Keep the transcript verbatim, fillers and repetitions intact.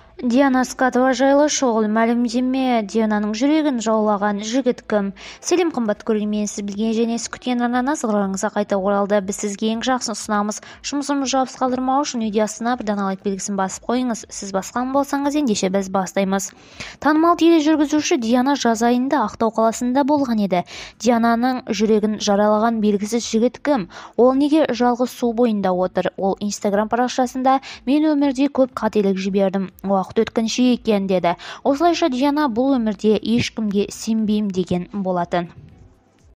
Диана Скатова жайлы шұғыл мәлімдеме. Диананың жүрегін жаулаған жігіт кім? Сәлем қымбат көрермен, сіз білген және сіз күткен арнаңыз ыңғайыңызға қайта оралды. Біз сізге ең жақсысын ұсынамыз. Жұмысымызды жауапсыз қалдырмау үшін видео астына бір дана лайк белгісін басып қойыңыз. Сіз басқан болсаңыз ендеше біз бастаймыз. Танымал тележүргізуші Диана жаз айында Ақтау қаласында болған еді. Диананың жүрегін жаралаған белгісіз жігіт кім? Ол неге жалғыз су бойында отыр? Ол Инстаграм парақшасында мен өмірде көп қателік жібердім, уақыт өткінші екен деді. Осылайша Диана бұл өмірде ешкімге сенбеймін деген болатын.